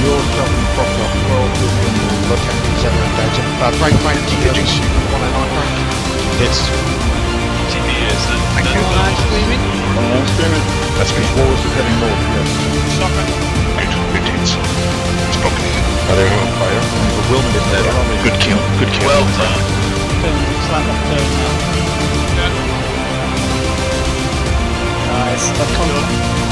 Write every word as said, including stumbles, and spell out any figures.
You're shoving cross off twelve billion or ten seven engaging. Uh, break, break, engaging. one oh nine break. It's T V is the Thank you. Online screaming. Online screaming. That's me. Walls is heading north, yes. Stopping. Good, good hits. It's broken. Are they on fire? The Wilman is dead. Good kill, good kill. Well done. Turn, slight left turn now. Yeah. Nice. That comes.